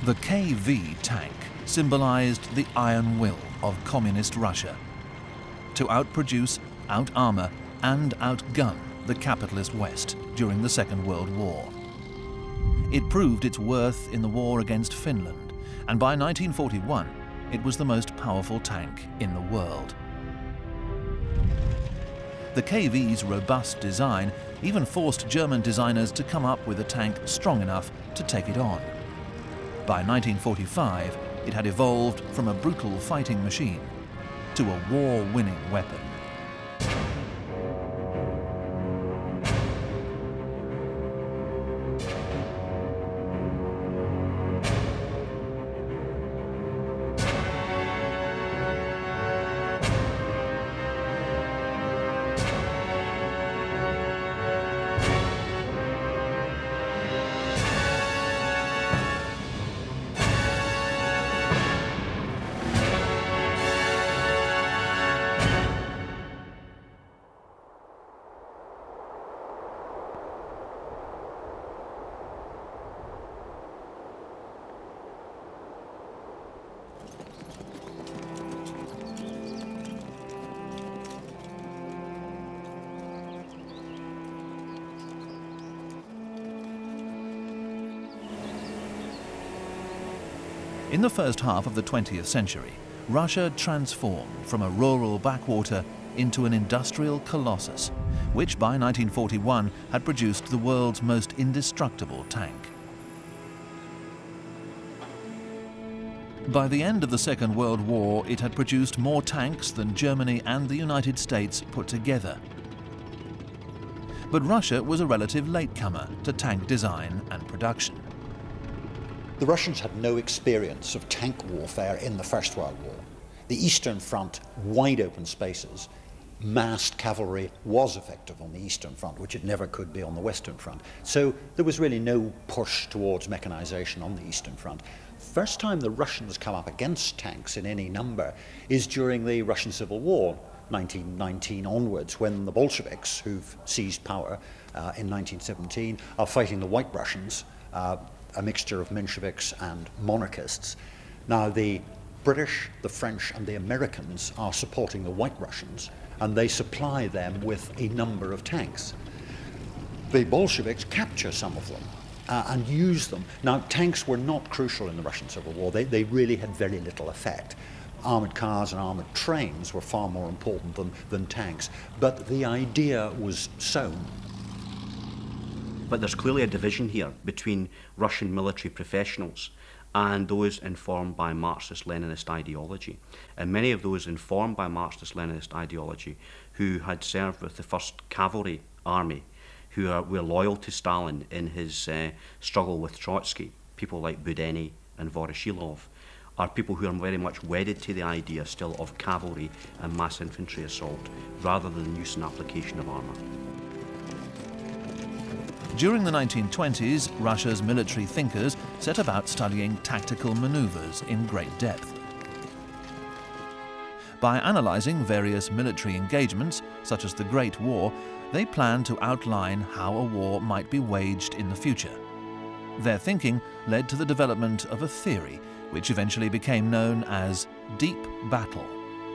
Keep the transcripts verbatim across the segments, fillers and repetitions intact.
The K V tank symbolized the iron will of communist Russia to outproduce, out-armor and outgun the capitalist West during the Second World War. It proved its worth in the war against Finland, and by nineteen forty-one, it was the most powerful tank in the world. The K V's robust design even forced German designers to come up with a tank strong enough to take it on. By nineteen forty-five, it had evolved from a brutal fighting machine to a war-winning weapon. In the first half of the twentieth century, Russia transformed from a rural backwater into an industrial colossus, which by nineteen forty-one had produced the world's most indestructible tank. By the end of the Second World War, it had produced more tanks than Germany and the United States put together. But Russia was a relative latecomer to tank design and production. The Russians had no experience of tank warfare in the First World War. The Eastern Front, wide open spaces, massed cavalry was effective on the Eastern Front, which it never could be on the Western Front. So there was really no push towards mechanization on the Eastern Front. First time the Russians come up against tanks in any number is during the Russian Civil War, nineteen nineteen onwards, when the Bolsheviks, who've seized power uh, in nineteen seventeen, are fighting the White Russians, uh, a mixture of Mensheviks and monarchists. Now the British, the French and the Americans are supporting the White Russians, and they supply them with a number of tanks. The Bolsheviks capture some of them uh, and use them. Now tanks were not crucial in the Russian Civil War. They, they really had very little effect. Armoured cars and armoured trains were far more important than, than tanks, but the idea was sown. But there's clearly a division here between Russian military professionals and those informed by Marxist-Leninist ideology. And many of those informed by Marxist-Leninist ideology who had served with the first Cavalry Army, who are, were loyal to Stalin in his uh, struggle with Trotsky, people like Budeny and Voroshilov, are people who are very much wedded to the idea still of cavalry and mass infantry assault, rather than the use and application of armour. During the nineteen twenties, Russia's military thinkers set about studying tactical maneuvers in great depth. By analyzing various military engagements, such as the Great War, they planned to outline how a war might be waged in the future. Their thinking led to the development of a theory which eventually became known as deep battle.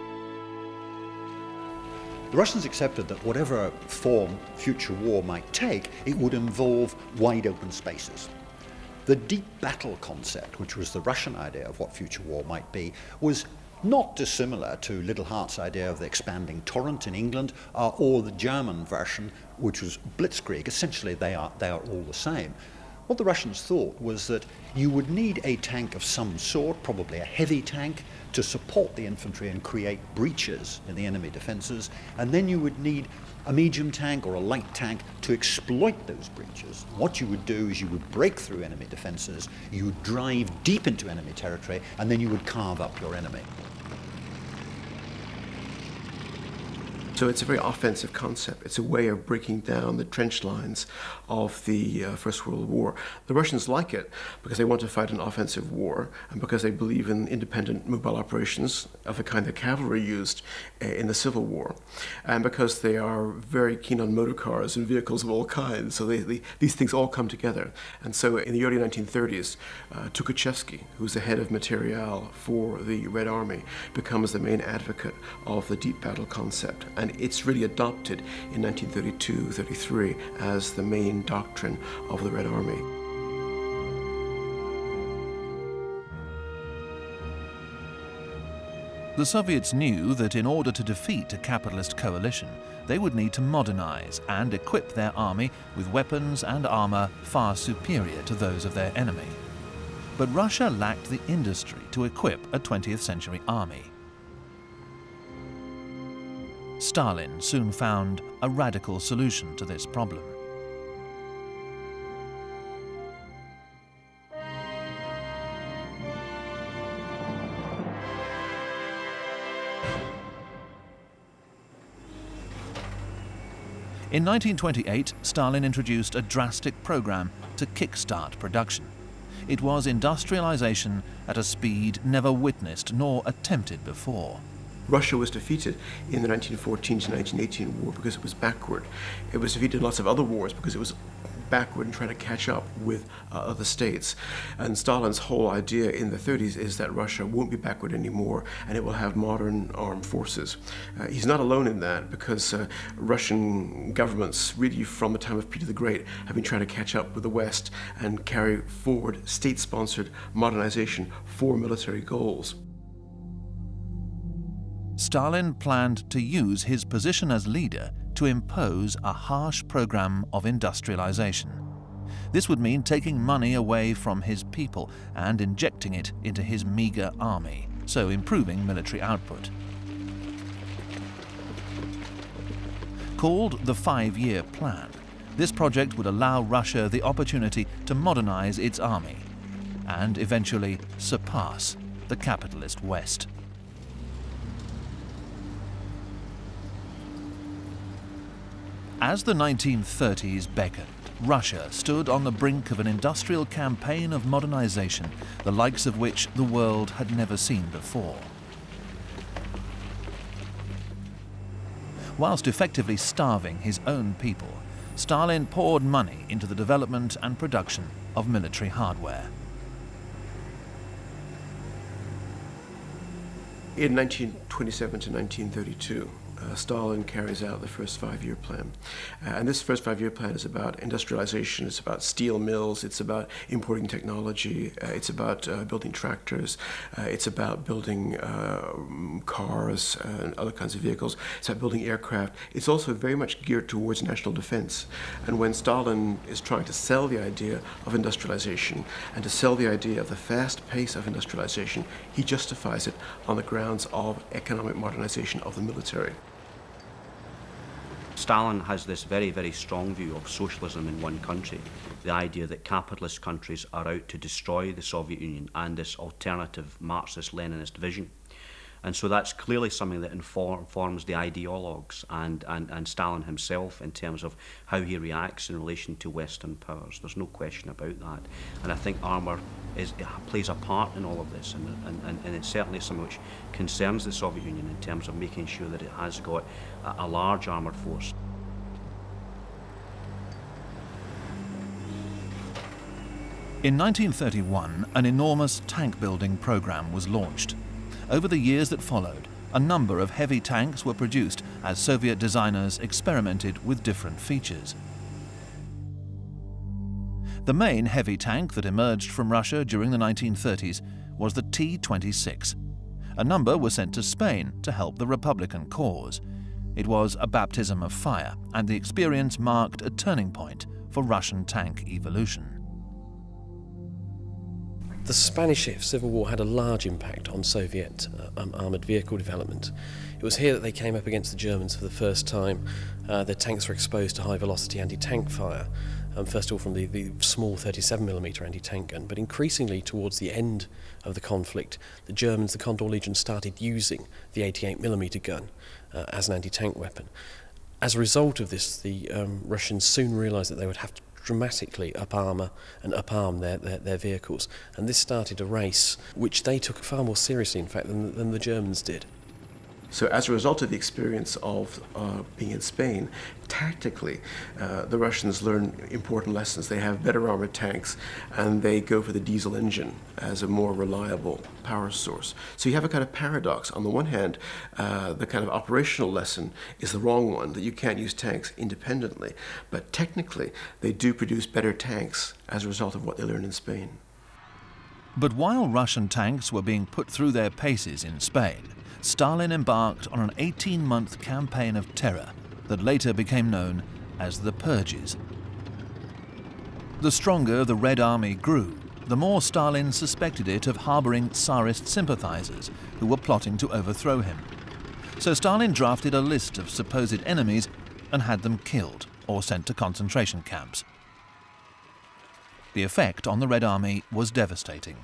The Russians accepted that whatever form future war might take, it would involve wide open spaces. The deep battle concept, which was the Russian idea of what future war might be, was not dissimilar to Little Hart's idea of the expanding torrent in England, uh, or the German version, which was blitzkrieg. Essentially, they are, they are all the same. What the Russians thought was that you would need a tank of some sort, probably a heavy tank, to support the infantry and create breaches in the enemy defences, and then you would need a medium tank or a light tank to exploit those breaches. What you would do is you would break through enemy defences, you would drive deep into enemy territory, and then you would carve up your enemy. So it's a very offensive concept. It's a way of breaking down the trench lines of the uh, First World War. The Russians like it because they want to fight an offensive war and because they believe in independent mobile operations of the kind the cavalry used uh, in the Civil War, and because they are very keen on motor cars and vehicles of all kinds. So they, they, these things all come together. And so in the early nineteen thirties, uh, Tukhachevsky, who's the head of materiel for the Red Army, becomes the main advocate of the deep battle concept. And it's really adopted in nineteen thirty-two thirty-three as the main doctrine of the Red Army. The Soviets knew that in order to defeat a capitalist coalition, they would need to modernize and equip their army with weapons and armor far superior to those of their enemy. But Russia lacked the industry to equip a twentieth century army. Stalin soon found a radical solution to this problem. In nineteen twenty-eight, Stalin introduced a drastic program to kickstart production. It was industrialization at a speed never witnessed nor attempted before. Russia was defeated in the nineteen fourteen to nineteen eighteen war because it was backward. It was defeated in lots of other wars because it was backward and trying to catch up with uh, other states. And Stalin's whole idea in the thirties is that Russia won't be backward anymore and it will have modern armed forces. Uh, he's not alone in that because uh, Russian governments, really from the time of Peter the Great, have been trying to catch up with the West and carry forward state-sponsored modernization for military goals. Stalin planned to use his position as leader to impose a harsh program of industrialization. This would mean taking money away from his people and injecting it into his meager army, so improving military output. Called the Five-Year Plan, this project would allow Russia the opportunity to modernize its army and eventually surpass the capitalist West. As the nineteen thirties beckoned, Russia stood on the brink of an industrial campaign of modernization, the likes of which the world had never seen before. Whilst effectively starving his own people, Stalin poured money into the development and production of military hardware. In nineteen twenty-seven to nineteen thirty-two, Uh, Stalin carries out the first five-year plan. Uh, and this first five-year plan is about industrialization, it's about steel mills, it's about importing technology, uh, it's about uh, building tractors, uh, it's about building uh, cars uh, and other kinds of vehicles, it's about building aircraft. It's also very much geared towards national defense. And when Stalin is trying to sell the idea of industrialization and to sell the idea of the fast pace of industrialization, he justifies it on the grounds of economic modernization of the military. Stalin has this very, very strong view of socialism in one country, the idea that capitalist countries are out to destroy the Soviet Union and this alternative Marxist-Leninist vision. And so that's clearly something that inform, informs the ideologues and, and, and Stalin himself in terms of how he reacts in relation to Western powers. There's no question about that. And I think armour is, plays a part in all of this, and, and, and it's certainly something which concerns the Soviet Union in terms of making sure that it has got a, a large armoured force. In nineteen thirty-one, an enormous tank-building program was launched. Over the years that followed, a number of heavy tanks were produced as Soviet designers experimented with different features. The main heavy tank that emerged from Russia during the nineteen thirties was the T twenty-six. A number were sent to Spain to help the Republican cause. It was a baptism of fire, and the experience marked a turning point for Russian tank evolution. The Spanish Civil War had a large impact on Soviet uh, um, armoured vehicle development. It was here that they came up against the Germans for the first time. Uh, their tanks were exposed to high-velocity anti-tank fire. um, first of all from the, the small thirty-seven millimeter anti-tank gun, but increasingly towards the end of the conflict, the Germans, the Condor Legion, started using the eighty-eight millimeter gun uh, as an anti-tank weapon. As a result of this, the um, Russians soon realised that they would have to dramatically up-armour and up-arm their, their, their vehicles, and this started a race which they took far more seriously, in fact, than, than the Germans did. So as a result of the experience of uh, being in Spain, tactically, uh, the Russians learn important lessons. They have better armored tanks, and they go for the diesel engine as a more reliable power source. So you have a kind of paradox. On the one hand, uh, the kind of operational lesson is the wrong one, that you can't use tanks independently. But technically, they do produce better tanks as a result of what they learned in Spain. But while Russian tanks were being put through their paces in Spain, Stalin embarked on an eighteen-month campaign of terror that later became known as the Purges. The stronger the Red Army grew, the more Stalin suspected it of harbouring Tsarist sympathizers who were plotting to overthrow him. So Stalin drafted a list of supposed enemies and had them killed or sent to concentration camps. The effect on the Red Army was devastating.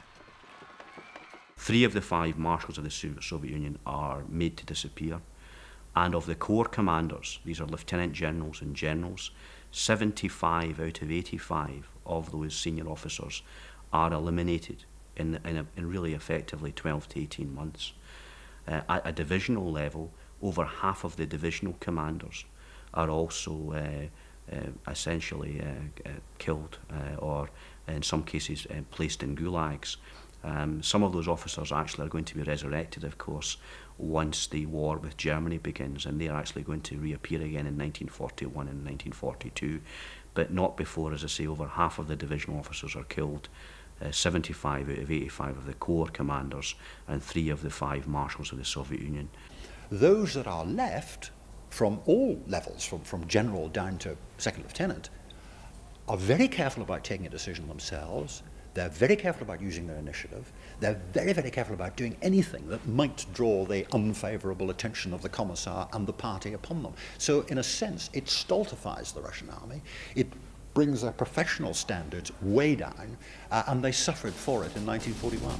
Three of the five marshals of the Soviet Union are made to disappear, and of the corps commanders, these are lieutenant generals and generals, seventy-five out of eighty-five of those senior officers are eliminated in, in, a, in really effectively twelve to eighteen months. Uh, at a divisional level, over half of the divisional commanders are also uh, uh, essentially uh, uh, killed uh, or in some cases uh, placed in gulags. Um, some of those officers actually are going to be resurrected, of course, once the war with Germany begins, and they're actually going to reappear again in nineteen forty-one and nineteen forty-two, but not before, as I say, over half of the divisional officers are killed, uh, seventy-five out of eighty-five of the corps commanders, and three of the five marshals of the Soviet Union. Those that are left, from all levels, from, from general down to second lieutenant, are very careful about taking a decision themselves. They're very careful about using their initiative. They're very, very careful about doing anything that might draw the unfavourable attention of the Commissar and the party upon them. So, in a sense, it stultifies the Russian army. It brings their professional standards way down, uh, and they suffered for it in nineteen forty-one.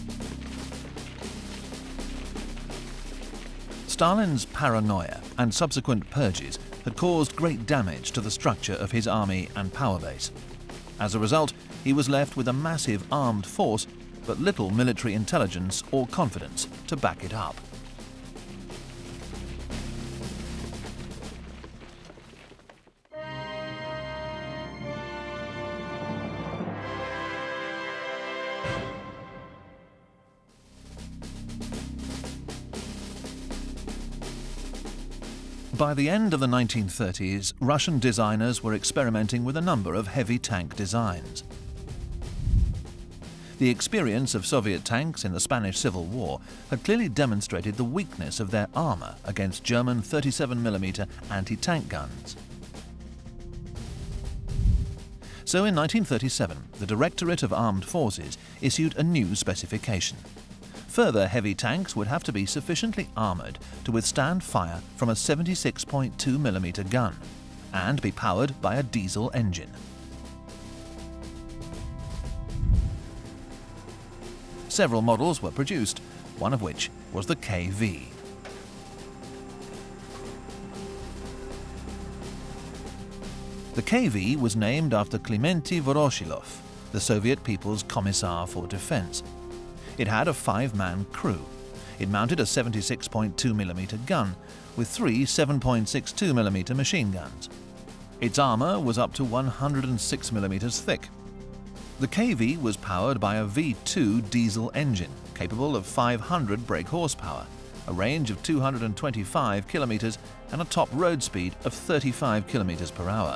Stalin's paranoia and subsequent purges had caused great damage to the structure of his army and power base. As a result, he was left with a massive armed force, but little military intelligence or confidence to back it up. By the end of the nineteen thirties, Russian designers were experimenting with a number of heavy tank designs. The experience of Soviet tanks in the Spanish Civil War had clearly demonstrated the weakness of their armour against German thirty-seven millimeter anti-tank guns. So in nineteen thirty-seven, the Directorate of Armed Forces issued a new specification. Further heavy tanks would have to be sufficiently armoured to withstand fire from a seventy-six point two millimeter gun and be powered by a diesel engine. Several models were produced, one of which was the K V. The K V was named after Klimenty Voroshilov, the Soviet People's Commissar for Defense. It had a five-man crew. It mounted a seventy-six point two millimeter gun with three seven point six two millimeter machine guns. Its armour was up to one hundred six millimeters thick. The K V was powered by a V two diesel engine capable of five hundred brake horsepower, a range of two hundred twenty-five kilometers and a top road speed of thirty-five kilometers per hour.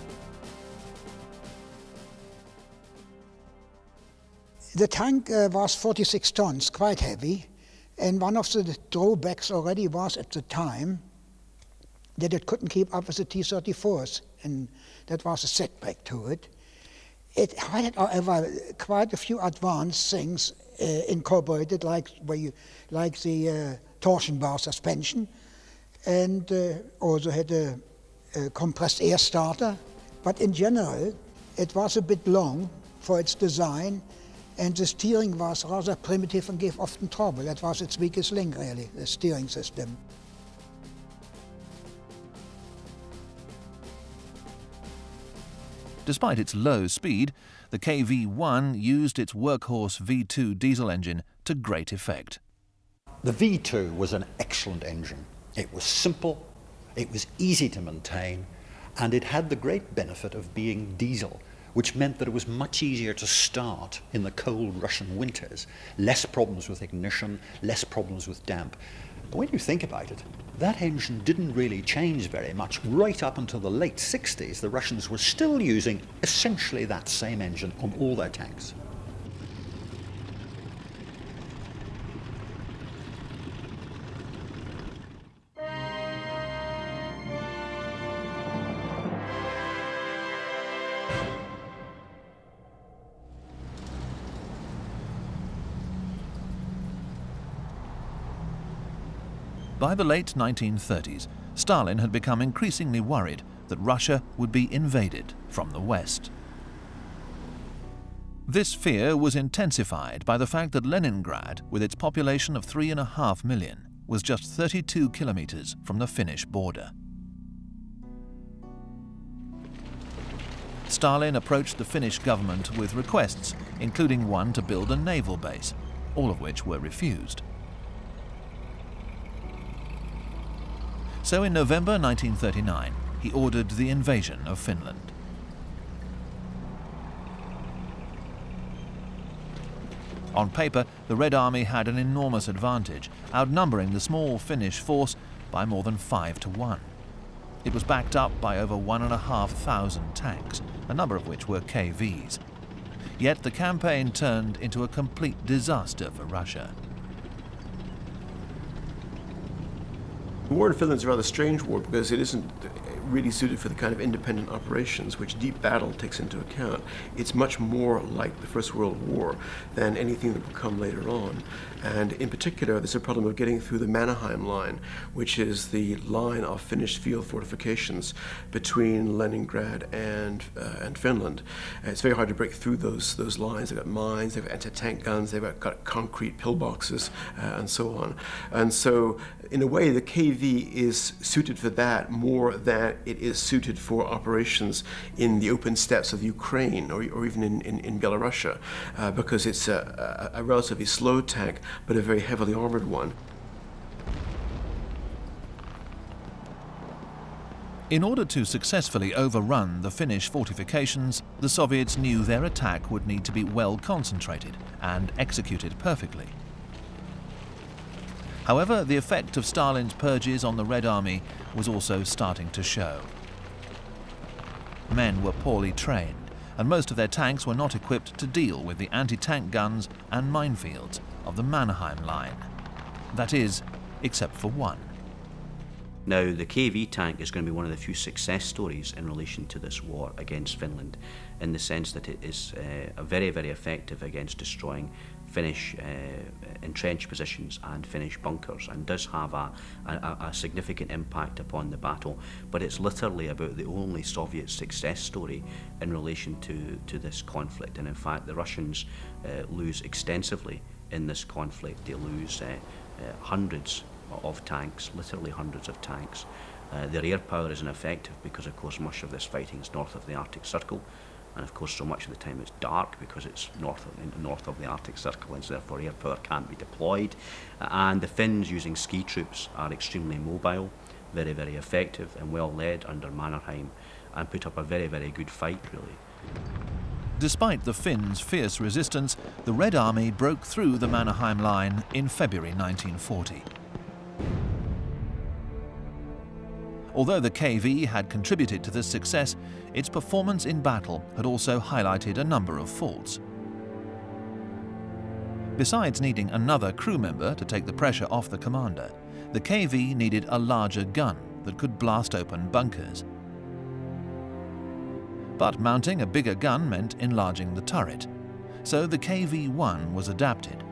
The tank uh, was forty-six tons, quite heavy, and one of the drawbacks already was at the time that it couldn't keep up with the T thirty-fours, and that was a setback to it. It had, however, quite a few advanced things uh, incorporated, like where you, like the uh, torsion bar suspension, and uh, also had a, a compressed air starter But in general, it was a bit long for its design, and the steering was rather primitive and gave often trouble. That was its weakest link, really, the steering system. Despite its low speed, the K V one used its workhorse V two diesel engine to great effect. The V two was an excellent engine. It was simple, it was easy to maintain, and it had the great benefit of being diesel, which meant that it was much easier to start in the cold Russian winters. Less problems with ignition, less problems with damp. But when you think about it, that engine didn't really change very much. Right up until the late sixties, the Russians were still using essentially that same engine on all their tanks. By the late nineteen thirties, Stalin had become increasingly worried that Russia would be invaded from the west. This fear was intensified by the fact that Leningrad, with its population of three and a half million, was just thirty-two kilometers from the Finnish border. Stalin approached the Finnish government with requests, including one to build a naval base, all of which were refused. So in November nineteen thirty-nine, he ordered the invasion of Finland. On paper, the Red Army had an enormous advantage, outnumbering the small Finnish force by more than five to one. It was backed up by over one and a half thousand tanks, a number of which were K Vs. Yet the campaign turned into a complete disaster for Russia. The war in Finland is a rather strange war because it isn't really suited for the kind of independent operations which deep battle takes into account. It's much more like the First World War than anything that will come later on. And in particular, there's a problem of getting through the Mannerheim line, which is the line of Finnish field fortifications between Leningrad and uh, and Finland. Uh, it's very hard to break through those those lines. They've got mines, they've got anti-tank guns, they've got, got concrete pillboxes, uh, and so on. And so, in a way, the K V is suited for that more than it is suited for operations in the open steppes of Ukraine or, or even in, in, in Belarus, uh, because it's a, a, a relatively slow tank, but a very heavily armored one. In order to successfully overrun the Finnish fortifications, the Soviets knew their attack would need to be well concentrated and executed perfectly. However, the effect of Stalin's purges on the Red Army was also starting to show. Men were poorly trained, and most of their tanks were not equipped to deal with the anti-tank guns and minefields of the Mannerheim line. That is, except for one. Now, the K V tank is going to be one of the few success stories in relation to this war against Finland, in the sense that it is uh, very, very effective against destroying Finnish uh, entrenched positions and Finnish bunkers, and does have a, a, a significant impact upon the battle. But it's literally about the only Soviet success story in relation to, to this conflict. And in fact, the Russians uh, lose extensively in this conflict. They lose uh, uh, hundreds of tanks, literally hundreds of tanks. Uh, their air power is ineffective because, of course, much of this fighting is north of the Arctic Circle. And of course, so much of the time it's dark because it's north of, north of the Arctic Circle, and so therefore air power can't be deployed. Uh, and the Finns, using ski troops, are extremely mobile, very, very effective, and well led under Mannerheim, and put up a very, very good fight, really. Despite the Finns' fierce resistance, the Red Army broke through the Mannerheim line in February nineteen forty. Although the K V had contributed to this success, its performance in battle had also highlighted a number of faults. Besides needing another crew member to take the pressure off the commander, the K V needed a larger gun that could blast open bunkers. But mounting a bigger gun meant enlarging the turret, so the K V one was adapted.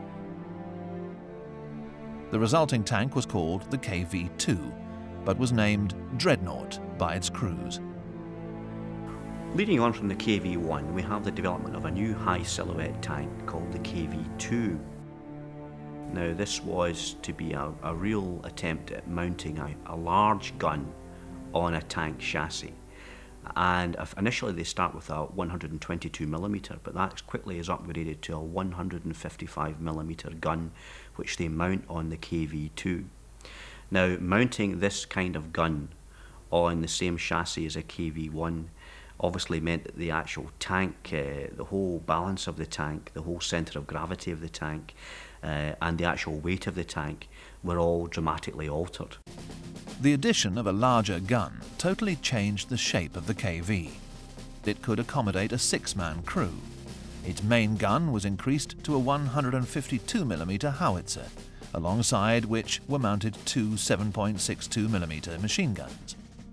The resulting tank was called the K V two, but was named Dreadnought by its crews. Leading on from the K V one, we have the development of a new high silhouette tank called the K V two. Now this was to be a, a real attempt at mounting a, a large gun on a tank chassis. And initially they start with a one hundred twenty-two millimeter, but that quickly is upgraded to a one hundred fifty-five millimeter gun, which they mount on the K V two. Now, mounting this kind of gun on the same chassis as a K V one obviously meant that the actual tank, uh, the whole balance of the tank, the whole centre of gravity of the tank, uh, and the actual weight of the tank were all dramatically altered. The addition of a larger gun totally changed the shape of the K V. It could accommodate a six-man crew. Its main gun was increased to a one hundred fifty-two millimeter howitzer, alongside which were mounted two seven point six two millimeter machine guns.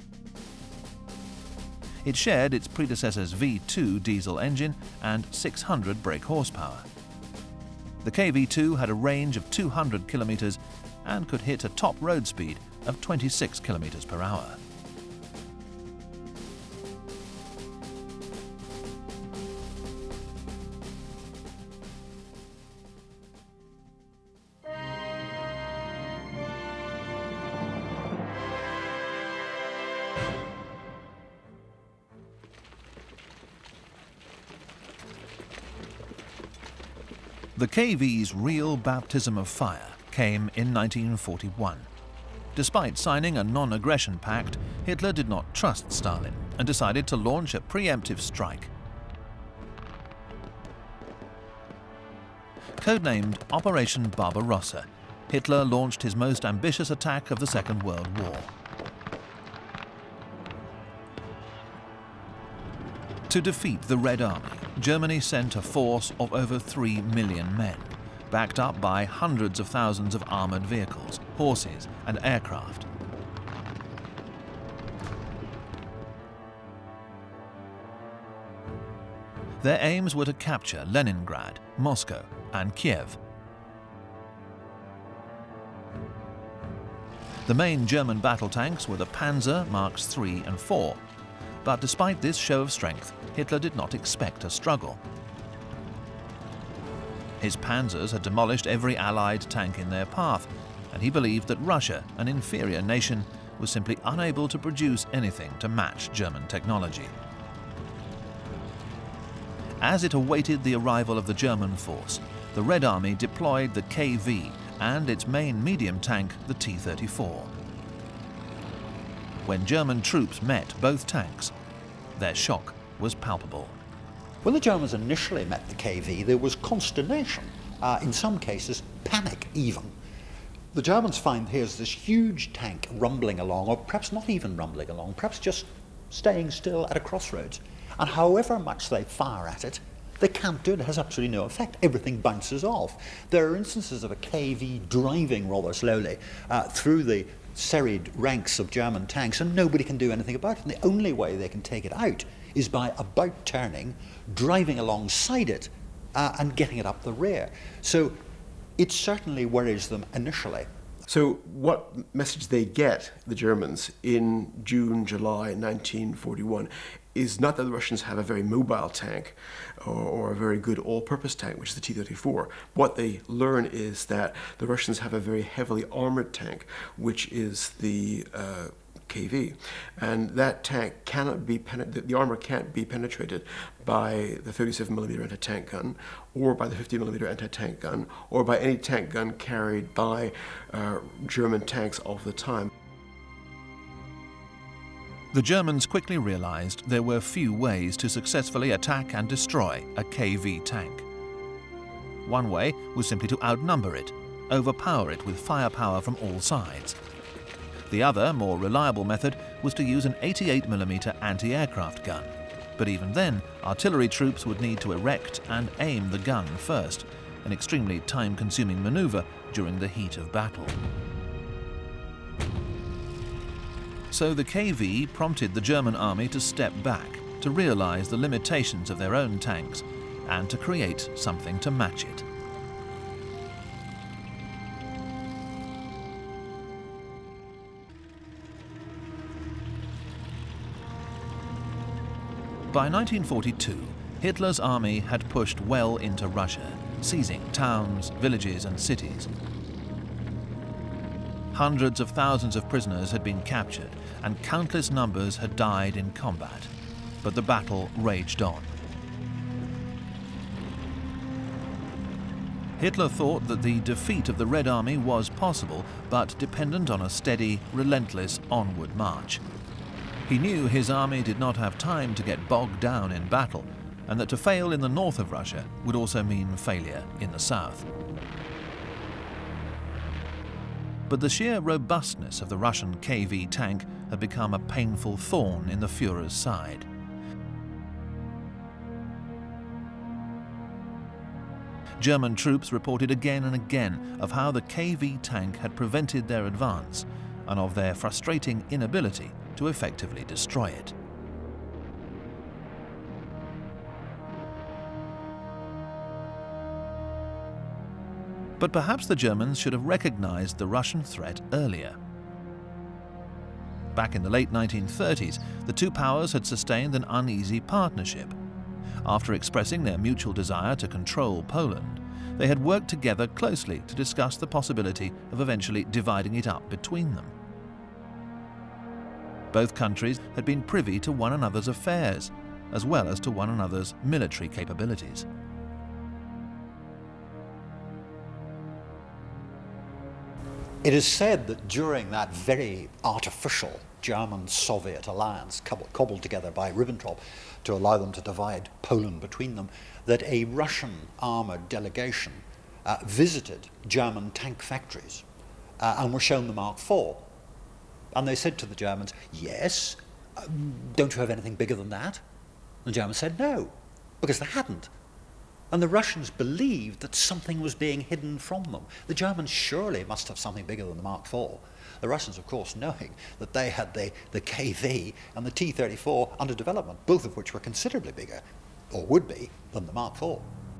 It shared its predecessor's V two diesel engine and six hundred brake horsepower. The K V two had a range of two hundred kilometers and could hit a top road speed of twenty-six kilometers per hour. The K V's real baptism of fire came in nineteen forty-one. Despite signing a non-aggression pact, Hitler did not trust Stalin and decided to launch a preemptive strike. Codenamed Operation Barbarossa, Hitler launched his most ambitious attack of the Second World War. To defeat the Red Army, Germany sent a force of over three million men, backed up by hundreds of thousands of armoured vehicles, horses and aircraft. Their aims were to capture Leningrad, Moscow and Kiev. The main German battle tanks were the Panzer Marks three and four, but despite this show of strength, Hitler did not expect a struggle. His panzers had demolished every Allied tank in their path, and he believed that Russia, an inferior nation, was simply unable to produce anything to match German technology. As it awaited the arrival of the German force, the Red Army deployed the K V and its main medium tank, the T thirty-four. When German troops met both tanks, their shock was palpable. When the Germans initially met the K V, there was consternation, uh, in some cases panic even. The Germans find here's this huge tank rumbling along, or perhaps not even rumbling along, perhaps just staying still at a crossroads. And however much they fire at it, they can't do it. It has absolutely no effect. Everything bounces off. There are instances of a K V driving rather slowly uh, through the serried ranks of German tanks, and nobody can do anything about it. And the only way they can take it out is by about turning, driving alongside it, uh, and getting it up the rear. So it certainly worries them initially. So what message they get, the Germans, in June, July nineteen forty-one, is not that the Russians have a very mobile tank or, or a very good all-purpose tank, which is the T thirty-four. What they learn is that the Russians have a very heavily armoured tank, which is the uh, K V, and that tank cannot be the armor can't be penetrated by the thirty-seven millimeter anti-tank gun, or by the fifty millimeter anti-tank gun, or by any tank gun carried by uh, German tanks all the time. The Germans quickly realized there were few ways to successfully attack and destroy a K V tank. One way was simply to outnumber it, overpower it with firepower from all sides. The other, more reliable method was to use an eighty-eight millimeter anti-aircraft gun. But even then, artillery troops would need to erect and aim the gun first, an extremely time-consuming maneuver during the heat of battle. So the K V prompted the German army to step back, to realize the limitations of their own tanks, and to create something to match it. By nineteen forty-two, Hitler's army had pushed well into Russia, seizing towns, villages and cities. Hundreds of thousands of prisoners had been captured and countless numbers had died in combat. But the battle raged on. Hitler thought that the defeat of the Red Army was possible, but dependent on a steady, relentless onward march. He knew his army did not have time to get bogged down in battle, and that to fail in the north of Russia would also mean failure in the south. But the sheer robustness of the Russian K V tank had become a painful thorn in the Führer's side. German troops reported again and again of how the K V tank had prevented their advance and of their frustrating inability to effectively destroy it. But perhaps the Germans should have recognized the Russian threat earlier. Back in the late nineteen thirties, the two powers had sustained an uneasy partnership. After expressing their mutual desire to control Poland, they had worked together closely to discuss the possibility of eventually dividing it up between them. Both countries had been privy to one another's affairs, as well as to one another's military capabilities. It is said that during that very artificial German-Soviet alliance cobbled together by Ribbentrop to allow them to divide Poland between them, that a Russian armoured delegation uh, visited German tank factories uh, and were shown the Mark four. And they said to the Germans, yes, uh, don't you have anything bigger than that? And the Germans said no, because they hadn't. And the Russians believed that something was being hidden from them. The Germans surely must have something bigger than the Mark four. The Russians, of course, knowing that they had the, the K V and the T thirty-four under development, both of which were considerably bigger, or would be, than the Mark four.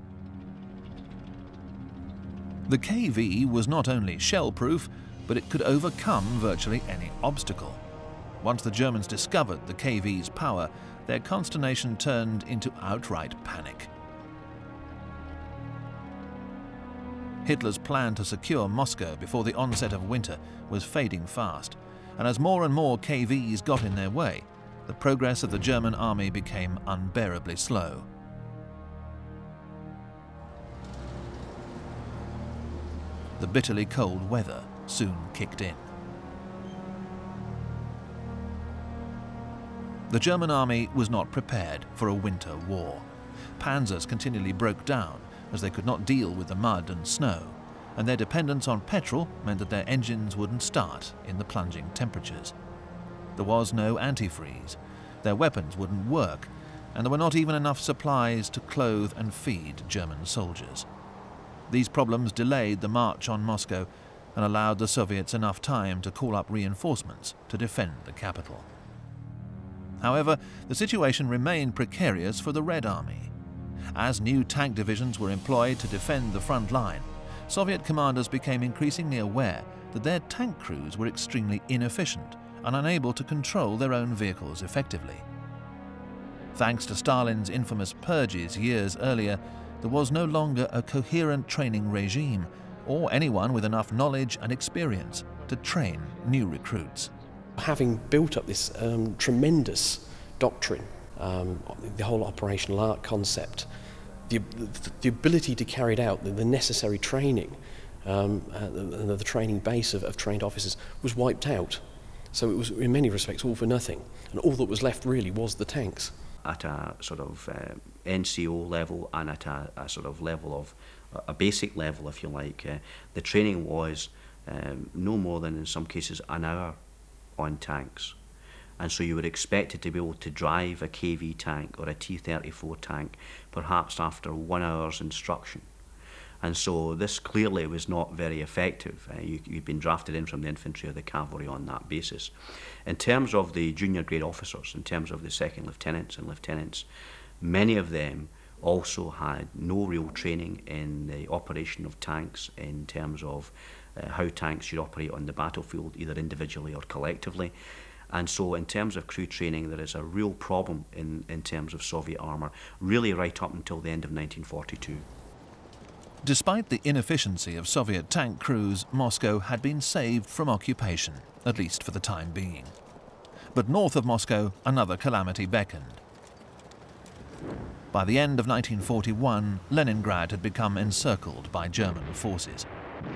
The K V was not only shell-proof, but it could overcome virtually any obstacle. Once the Germans discovered the K V's power, their consternation turned into outright panic. Hitler's plan to secure Moscow before the onset of winter was fading fast, and as more and more K Vs got in their way, the progress of the German army became unbearably slow. The bitterly cold weather soon kicked in. The German army was not prepared for a winter war. Panzers continually broke down as they could not deal with the mud and snow, and their dependence on petrol meant that their engines wouldn't start in the plunging temperatures. There was no antifreeze, their weapons wouldn't work, and there were not even enough supplies to clothe and feed German soldiers. These problems delayed the march on Moscow and allowed the Soviets enough time to call up reinforcements to defend the capital. However, the situation remained precarious for the Red Army. As new tank divisions were employed to defend the front line, Soviet commanders became increasingly aware that their tank crews were extremely inefficient and unable to control their own vehicles effectively. Thanks to Stalin's infamous purges years earlier, there was no longer a coherent training regime or anyone with enough knowledge and experience to train new recruits. Having built up this um, tremendous doctrine, um, the whole operational art concept, the, the, the ability to carry it out, the, the necessary training, um, uh, the, the training base of, of trained officers was wiped out. So it was in many respects all for nothing, and all that was left really was the tanks. At a sort of uh, N C O level and at a, a sort of level of, a basic level if you like, uh, the training was um, no more than in some cases an hour on tanks. And so you were expected to be able to drive a K V tank or a T thirty-four tank perhaps after one hour's instruction. And so this clearly was not very effective. Uh, you, you'd been drafted in from the infantry or the cavalry on that basis. In terms of the junior grade officers, in terms of the second lieutenants and lieutenants, many of them also had no real training in the operation of tanks in terms of uh, how tanks should operate on the battlefield, either individually or collectively. And so in terms of crew training, there is a real problem in, in terms of Soviet armour, really right up until the end of nineteen forty-two. Despite the inefficiency of Soviet tank crews, Moscow had been saved from occupation, at least for the time being. But north of Moscow, another calamity beckoned. By the end of nineteen forty-one, Leningrad had become encircled by German forces.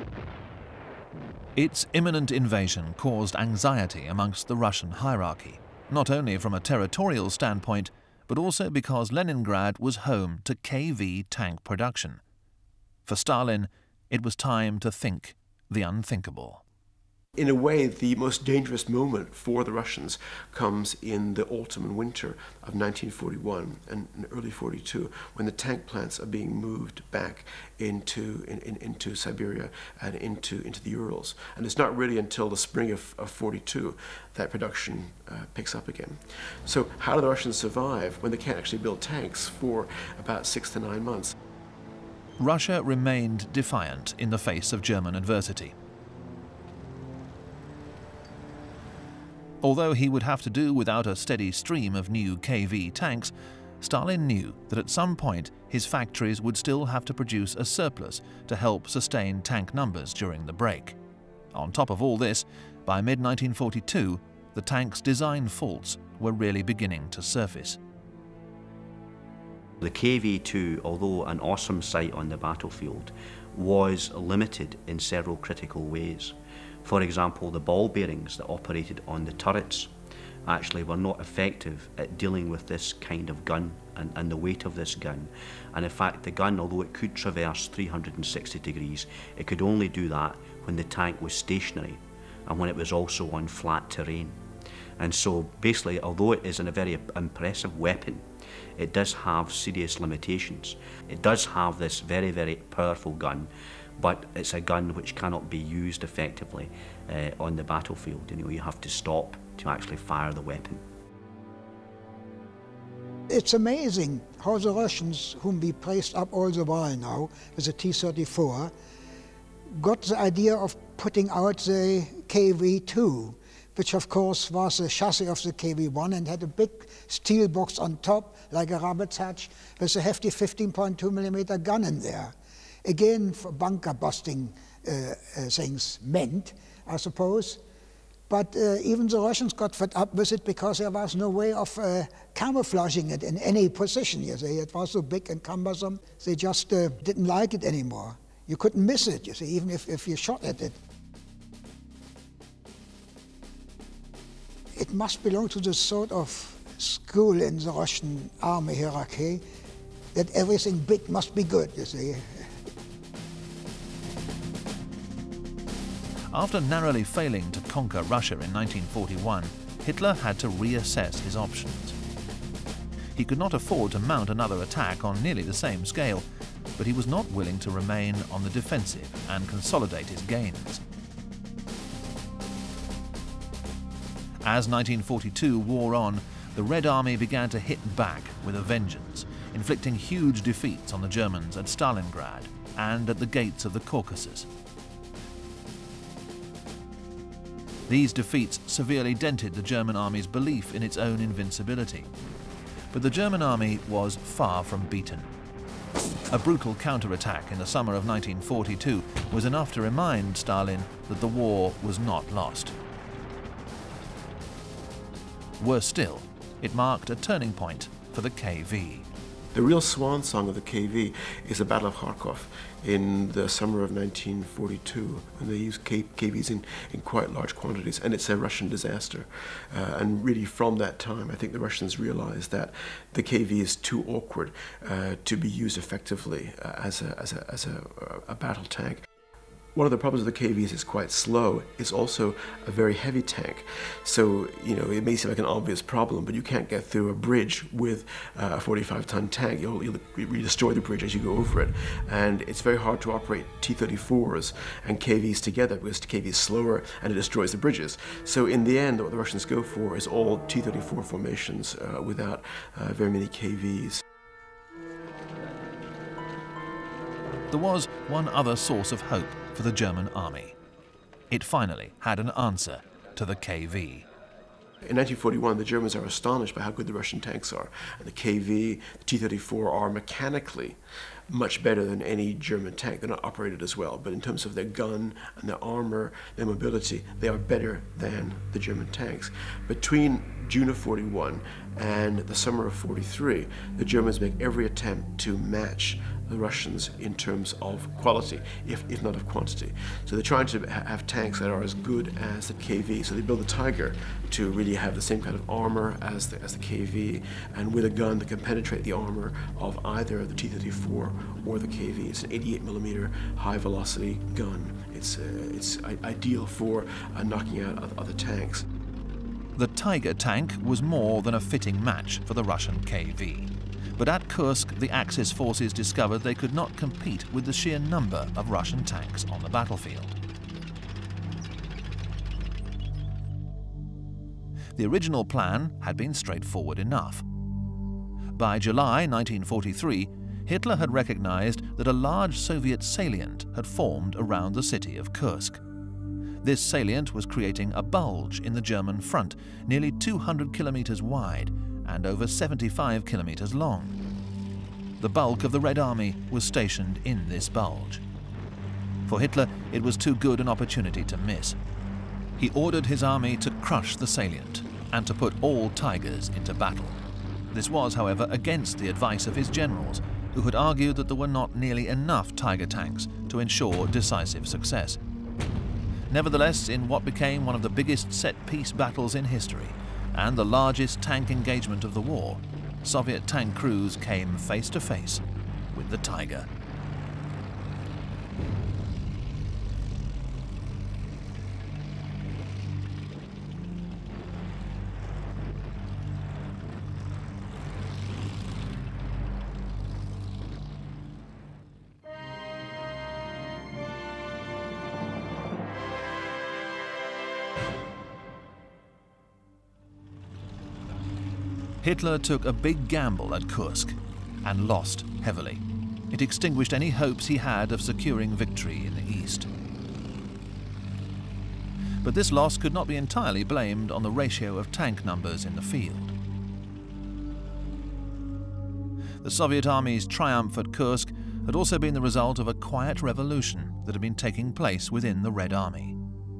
Its imminent invasion caused anxiety amongst the Russian hierarchy, not only from a territorial standpoint, but also because Leningrad was home to K V tank production. For Stalin, it was time to think the unthinkable. In a way, the most dangerous moment for the Russians comes in the autumn and winter of nineteen forty-one and early forty-two, when the tank plants are being moved back into, in, in, into Siberia and into, into the Urals. And it's not really until the spring of, of forty-two that production uh, picks up again. So how do the Russians survive when they can't actually build tanks for about six to nine months? Russia remained defiant in the face of German adversity. Although he would have to do without a steady stream of new K V tanks, Stalin knew that at some point his factories would still have to produce a surplus to help sustain tank numbers during the break. On top of all this, by mid nineteen forty-two, the tank's design faults were really beginning to surface. The K V two, although an awesome sight on the battlefield, was limited in several critical ways. For example, the ball bearings that operated on the turrets actually were not effective at dealing with this kind of gun and, and the weight of this gun. And in fact, the gun, although it could traverse three hundred sixty degrees, it could only do that when the tank was stationary and when it was also on flat terrain. And so basically, although it is a very impressive weapon, it does have serious limitations. It does have this very, very powerful gun, but it's a gun which cannot be used effectively uh, on the battlefield. You know, you have to stop to actually fire the weapon. It's amazing how the Russians, whom we praised up all the while now with the T thirty-four, got the idea of putting out the K V two, which of course was the chassis of the K V one and had a big steel box on top, like a rabbit's hatch, with a hefty fifteen point two millimeter gun in there. Again, for bunker busting uh, uh, things meant, I suppose. But uh, even the Russians got fed up with it because there was no way of uh, camouflaging it in any position. You see, it was so big and cumbersome, they just uh, didn't like it anymore. You couldn't miss it, you see, even if, if you shot at it. It must belong to the sort of school in the Russian army hierarchy that everything big must be good, you see. After narrowly failing to conquer Russia in nineteen forty-one, Hitler had to reassess his options. He could not afford to mount another attack on nearly the same scale, but he was not willing to remain on the defensive and consolidate his gains. As nineteen forty-two wore on, the Red Army began to hit back with a vengeance, inflicting huge defeats on the Germans at Stalingrad and at the gates of the Caucasus. These defeats severely dented the German army's belief in its own invincibility. But the German army was far from beaten. A brutal counterattack in the summer of nineteen forty-two was enough to remind Stalin that the war was not lost. Worse still, it marked a turning point for the K V. The real swan song of the K V is the Battle of Kharkov in the summer of nineteen forty-two, and they used K Vs in, in quite large quantities, and it's a Russian disaster. Uh, and really from that time, I think the Russians realized that the K V is too awkward uh, to be used effectively uh, as, a, as, a, as a, a battle tank. One of the problems with the K V is it's quite slow. It's also a very heavy tank. So, you know, it may seem like an obvious problem, but you can't get through a bridge with uh, a forty-five ton tank. You'll, you'll, you'll destroy the bridge as you go over it. And it's very hard to operate T thirty-fours and K Vs together because K V is slower and it destroys the bridges. So in the end, what the Russians go for is all T thirty-four formations uh, without uh, very many K Vs. There was one other source of hope for the German army. It finally had an answer to the K V. In nineteen forty-one, the Germans are astonished by how good the Russian tanks are. And the K V, the T thirty-four are mechanically much better than any German tank. They're not operated as well, but in terms of their gun and their armor, their mobility, they are better than the German tanks. Between June of forty-one and the summer of forty-three, the Germans make every attempt to match the Russians in terms of quality, if, if not of quantity. So they're trying to ha have tanks that are as good as the K V. So they build the Tiger to really have the same kind of armor as the, as the K V, and with a gun that can penetrate the armor of either the T thirty-four or the K V. It's an eighty-eight millimeter high velocity gun. It's, uh, it's ideal for uh, knocking out other tanks. The Tiger tank was more than a fitting match for the Russian K V. But at Kursk, the Axis forces discovered they could not compete with the sheer number of Russian tanks on the battlefield. The original plan had been straightforward enough. By July nineteen forty-three, Hitler had recognized that a large Soviet salient had formed around the city of Kursk. This salient was creating a bulge in the German front, nearly two hundred kilometers wide and over seventy-five kilometers long. The bulk of the Red Army was stationed in this bulge. For Hitler, it was too good an opportunity to miss. He ordered his army to crush the salient and to put all Tigers into battle. This was, however, against the advice of his generals, who had argued that there were not nearly enough Tiger tanks to ensure decisive success. Nevertheless, in what became one of the biggest set-piece battles in history, and the largest tank engagement of the war, Soviet tank crews came face to face with the Tiger. Hitler took a big gamble at Kursk and lost heavily. It extinguished any hopes he had of securing victory in the east. But this loss could not be entirely blamed on the ratio of tank numbers in the field. The Soviet Army's triumph at Kursk had also been the result of a quiet revolution that had been taking place within the Red Army.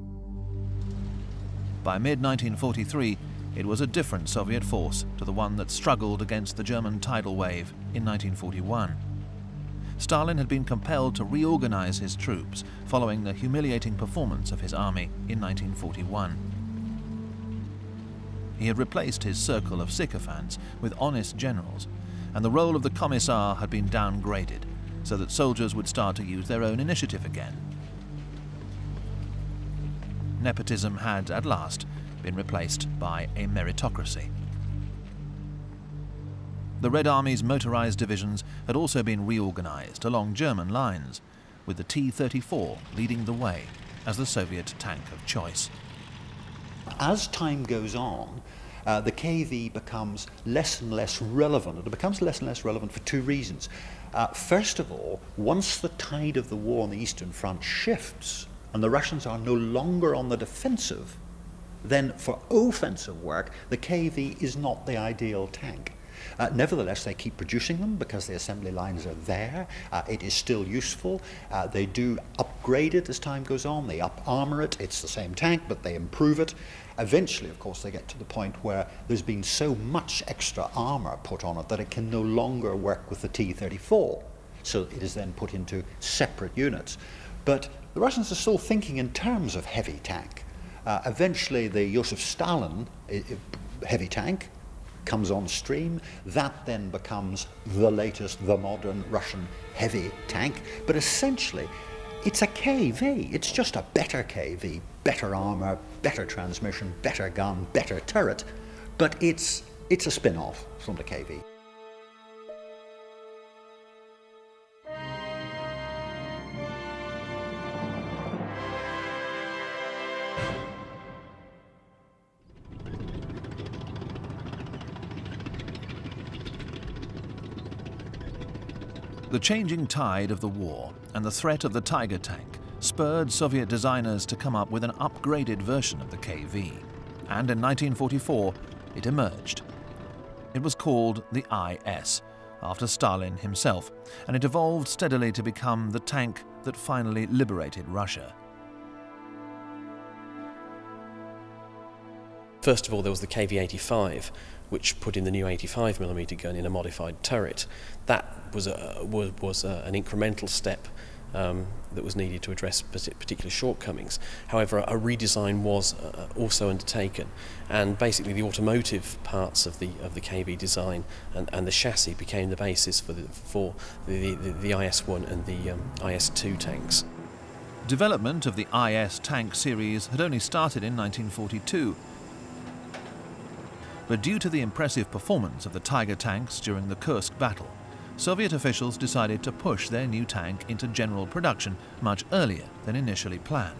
By mid nineteen forty-three, it was a different Soviet force to the one that struggled against the German tidal wave in nineteen forty-one. Stalin had been compelled to reorganize his troops following the humiliating performance of his army in nineteen forty-one. He had replaced his circle of sycophants with honest generals, and the role of the commissar had been downgraded so that soldiers would start to use their own initiative again. Nepotism had, at last, been replaced by a meritocracy. The Red Army's motorized divisions had also been reorganized along German lines, with the T thirty-four leading the way as the Soviet tank of choice. As time goes on, uh, the K V becomes less and less relevant. It becomes less and less relevant for two reasons. Uh, first of all, once the tide of the war on the Eastern Front shifts and the Russians are no longer on the defensive, then for offensive work, the K V is not the ideal tank. Uh, nevertheless, they keep producing them because the assembly lines are there. Uh, it is still useful. Uh, they do upgrade it as time goes on. They up-armour it. It's the same tank, but they improve it. Eventually, of course, they get to the point where there's been so much extra armour put on it that it can no longer work with the T thirty-four. So it is then put into separate units. But the Russians are still thinking in terms of heavy tank. Uh, eventually, the Joseph Stalin uh, heavy tank comes on stream. That then becomes the latest, the modern Russian heavy tank. But essentially, it's a K V. It's just a better K V, better armour, better transmission, better gun, better turret. But it's, it's a spin-off from the K V. The changing tide of the war and the threat of the Tiger tank spurred Soviet designers to come up with an upgraded version of the K V, and in nineteen forty-four it emerged. It was called the I S, after Stalin himself, and it evolved steadily to become the tank that finally liberated Russia. First of all, there was the K V eighty-five, which put in the new eighty-five millimeter gun in a modified turret. That was, a, was, was a, an incremental step um, that was needed to address particular shortcomings. However, a redesign was uh, also undertaken, and basically the automotive parts of the of the K V design and, and the chassis became the basis for the, for the, the, the I S one and the um, I S two tanks. Development of the I S tank series had only started in nineteen forty-two. But due to the impressive performance of the Tiger tanks during the Kursk battle, Soviet officials decided to push their new tank into general production much earlier than initially planned.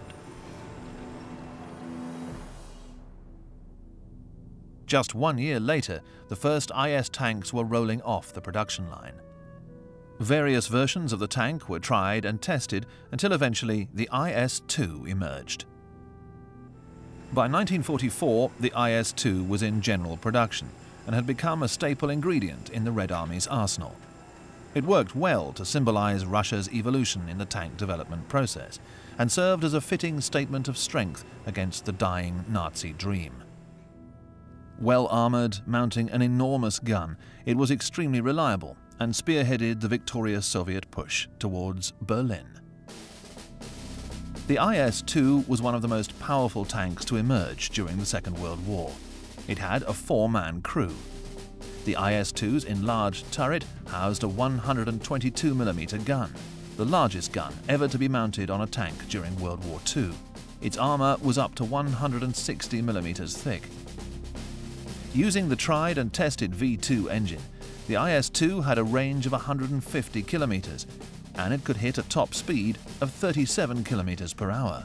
Just one year later, the first I S tanks were rolling off the production line. Various versions of the tank were tried and tested until eventually the I S two emerged. By nineteen forty-four, the I S two was in general production and had become a staple ingredient in the Red Army's arsenal. It worked well to symbolize Russia's evolution in the tank development process and served as a fitting statement of strength against the dying Nazi dream. Well armoured, mounting an enormous gun, it was extremely reliable and spearheaded the victorious Soviet push towards Berlin. The I S two was one of the most powerful tanks to emerge during the Second World War. It had a four-man crew. The I S two's enlarged turret housed a one hundred twenty-two millimeter gun, the largest gun ever to be mounted on a tank during World War Two. Its armour was up to one hundred sixty millimeters thick. Using the tried and tested V two engine, the I S two had a range of one hundred fifty kilometers, and it could hit a top speed of thirty-seven kilometers per hour.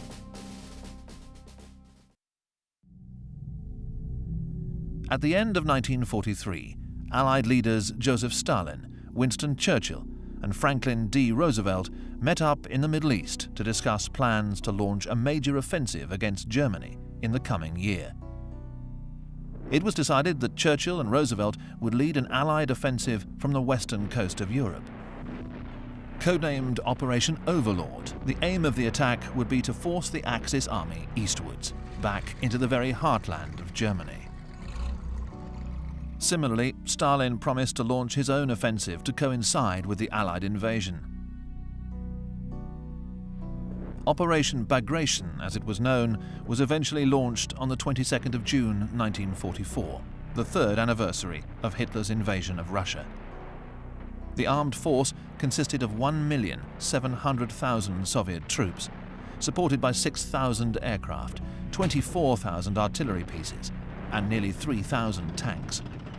At the end of nineteen forty-three, Allied leaders Joseph Stalin, Winston Churchill, and Franklin D. Roosevelt met up in the Middle East to discuss plans to launch a major offensive against Germany in the coming year. It was decided that Churchill and Roosevelt would lead an Allied offensive from the western coast of Europe. Codenamed Operation Overlord, the aim of the attack would be to force the Axis army eastwards, back into the very heartland of Germany. Similarly, Stalin promised to launch his own offensive to coincide with the Allied invasion. Operation Bagration, as it was known, was eventually launched on the twenty-second of June nineteen forty-four, the third anniversary of Hitler's invasion of Russia. The armed force consisted of one million seven hundred thousand Soviet troops, supported by six thousand aircraft, twenty-four thousand artillery pieces, and nearly three thousand tanks.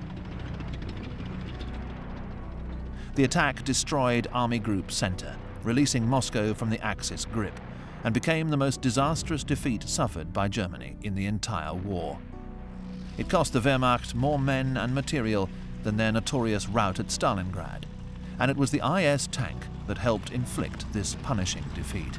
The attack destroyed Army Group Center, releasing Moscow from the Axis grip, and became the most disastrous defeat suffered by Germany in the entire war. It cost the Wehrmacht more men and material than their notorious rout at Stalingrad, and it was the I S tank that helped inflict this punishing defeat.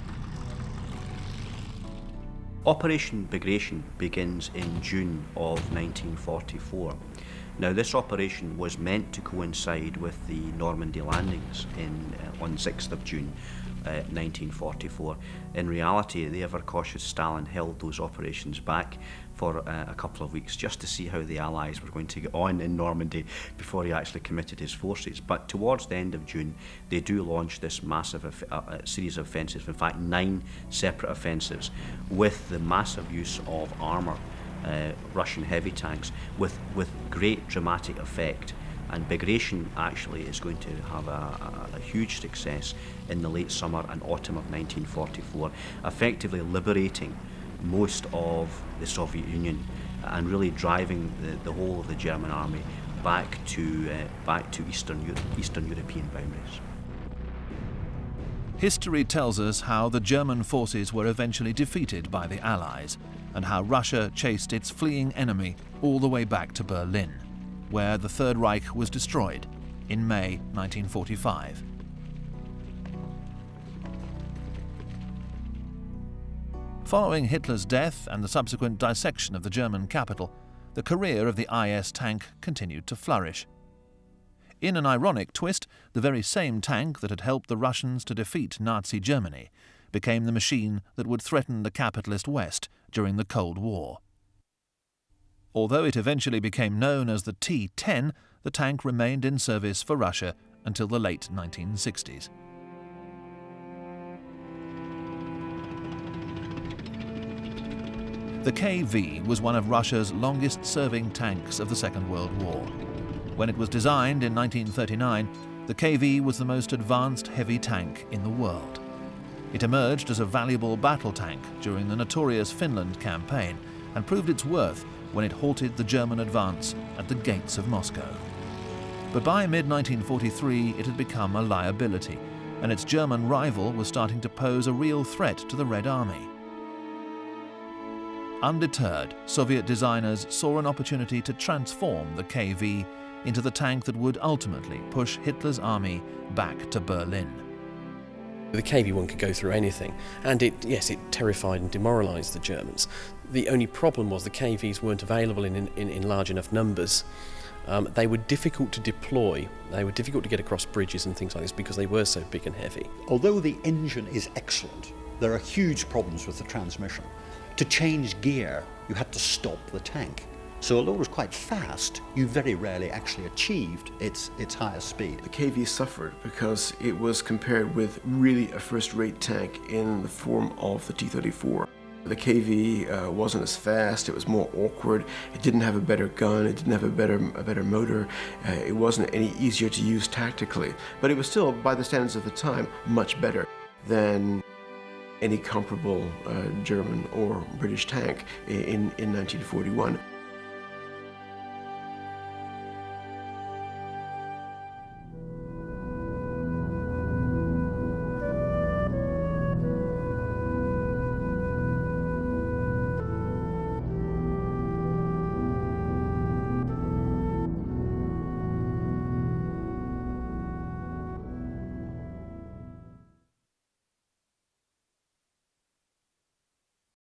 Operation Bagration begins in June of nineteen forty-four. Now, this operation was meant to coincide with the Normandy landings in, uh, on sixth of June uh, nineteen forty-four. In reality, the ever-cautious Stalin held those operations back for uh, a couple of weeks just to see how the Allies were going to get on in Normandy before he actually committed his forces. But towards the end of June, they do launch this massive uh, uh, series of offensives, in fact nine separate offensives, with the massive use of armour, uh, Russian heavy tanks, with, with great dramatic effect. And Bagration actually is going to have a, a, a huge success in the late summer and autumn of nineteen forty-four, effectively liberating most of the Soviet Union and really driving the, the whole of the German army back to, uh, back to Eastern, Europe, Eastern European boundaries. History tells us how the German forces were eventually defeated by the Allies, and how Russia chased its fleeing enemy all the way back to Berlin, where the Third Reich was destroyed in May nineteen forty-five. Following Hitler's death and the subsequent dissection of the German capital, the career of the I S tank continued to flourish. In an ironic twist, the very same tank that had helped the Russians to defeat Nazi Germany became the machine that would threaten the capitalist West during the Cold War. Although it eventually became known as the T ten, the tank remained in service for Russia until the late nineteen sixties. The K V was one of Russia's longest-serving tanks of the Second World War. When it was designed in nineteen thirty-nine, the K V was the most advanced heavy tank in the world. It emerged as a valuable battle tank during the notorious Finland campaign and proved its worth when it halted the German advance at the gates of Moscow. But by mid nineteen forty-three, it had become a liability, and its German rival was starting to pose a real threat to the Red Army. Undeterred, Soviet designers saw an opportunity to transform the K V into the tank that would ultimately push Hitler's army back to Berlin. The K V one could go through anything, and it, yes, it terrified and demoralised the Germans. The only problem was the K Vs weren't available in, in, in large enough numbers. Um, they were difficult to deploy, they were difficult to get across bridges and things like this because they were so big and heavy. Although the engine is excellent, there are huge problems with the transmission. To change gear, you had to stop the tank. So although it was quite fast, you very rarely actually achieved its, its highest speed. The K V suffered because it was compared with really a first-rate tank in the form of the T thirty-four. The K V uh, wasn't as fast, it was more awkward, it didn't have a better gun, it didn't have a better, a better motor, uh, it wasn't any easier to use tactically. But it was still, by the standards of the time, much better than any comparable uh, German or British tank in, in nineteen forty-one.